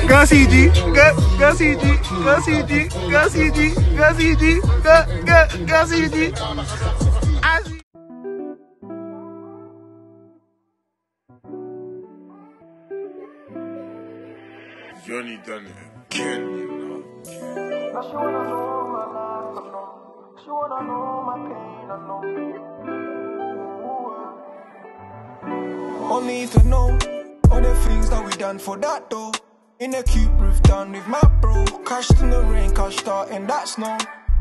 Go CG, go CG, go CG, go CG, go CG, go CG. Johnny done it again, you know. Now she wanna know my life, I know. She wanna know my pain, I know. Only if you know all the things that we done for that though. In a cute roof down with my bro. Crashed in the rain, cashed out in that snow.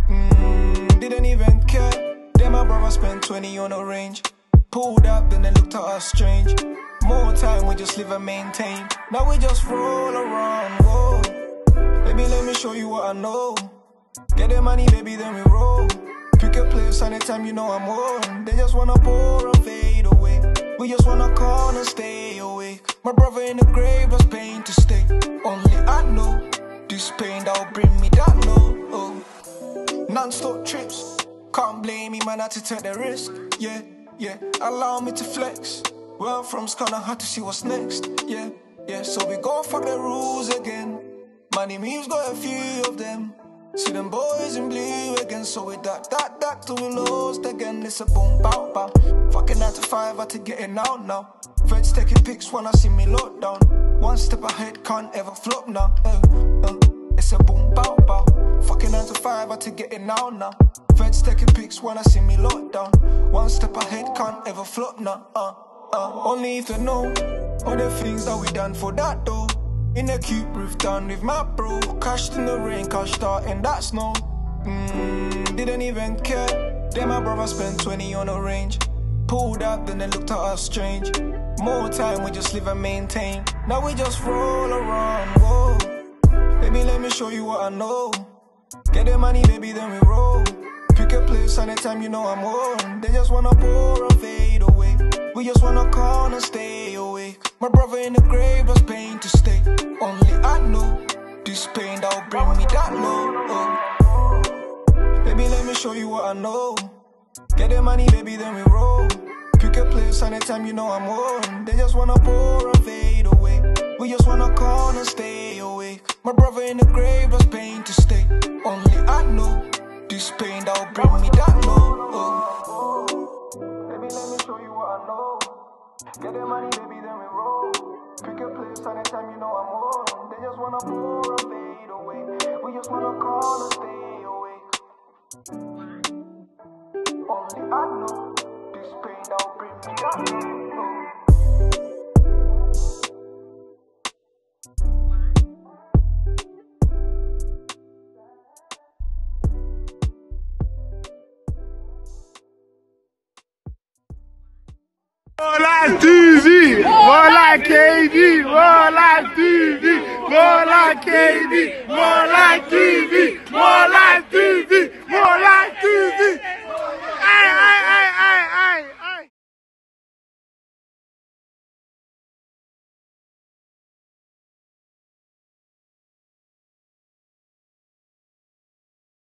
Didn't even care. Then my brother spent 20 on a range. Pulled up, then they looked at us strange. More time, we just live and maintain. Now we just roll around, whoa. Baby, let me show you what I know. Get the money, baby, then we roll. Pick a place anytime you know I'm on. They just wanna pour and fade away. We just wanna call and stay awake. My brother in the grave, that's pain to stay. Only I know this pain that'll bring me that low. Oh. Non-stop trips, can't blame me, man, I had to take the risk. Yeah, yeah, allow me to flex. Where I'm from's kinda hard to see what's next. Yeah, yeah, so we gon' fuck the rules again. Money memes got a few of them. See them boys in blue again. So we that till we lost again. It's a boom bow bow. Fucking 9 to 5, I had to get it out now. Feds taking pics when I see me locked down. One step ahead, can't ever flop now. It's a boom bow bow. Fucking 9 to 5, I had to get it now. Feds taking pics when I see me locked down. One step ahead, can't ever flop now. Only if you know all the things that we done for that though. In a cute roof down with my bro. Crashed in the rain, cashed out in that snow. Didn't even care. Then my brother spent 20 on a range. Pulled up, then they looked at us strange. More time, we just live and maintain. Now we just roll around, whoa. Baby, let me show you what I know. Get the money, baby, then we roll. Pick a place anytime you know I'm on. They just wanna pour and fade away. We just wanna call and stay awake. My brother in the grave, that's pain to stay. Only I know this pain that'll bring me that low. Oh. Baby, let me show you what I know. Get the money, baby, then we roll. Pick a place anytime you know I'm on. They just wanna pour and fade away. We just wanna call and stay awake. My brother in the grave, that's pain to stay. Only I know this pain that'll bring me that low. Oh. Baby, let me show you what I know. Get the money, baby, then we roll. Pick a place anytime you know I'm on. They just wanna pour and fade away. We just wanna call and stay awake. Only I know this pain that'll bring me down. More like TV, more like KD, more like TV, more like KD, more like TV, more like